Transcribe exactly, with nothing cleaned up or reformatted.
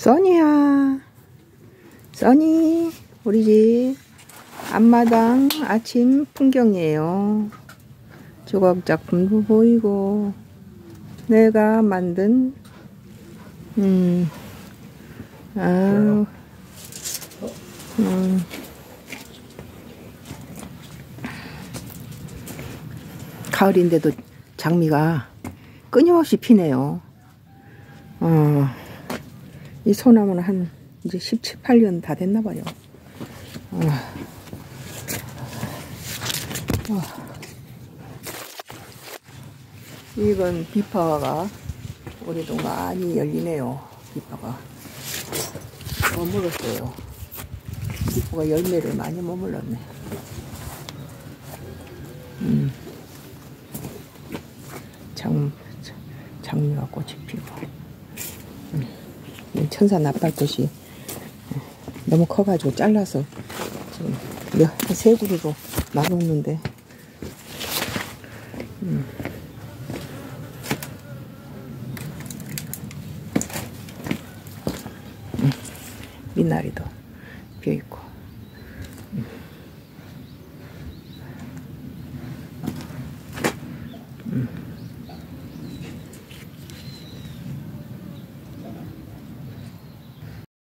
써니야, 써니, 우리 집 앞마당 아침 풍경이에요. 조각작품도 보이고 내가 만든 음, 아, 음, 가을인데도 장미가 끊임없이 피네요. 어, 이 소나무는 한 이제 십칠, 팔 년 다 됐나봐요. 어. 어. 이건 비파가 올해도 많이 열리네요. 비파가 머물렀어요. 비파가 열매를 많이 머물렀네. 음. 장, 장미가 꽃이 피고. 음. 천사 나팔꽃이 너무 커가지고 잘라서 지금 한 세 그루로 나눴는데, 음. 음. 미나리도 피어있고, 음. 음.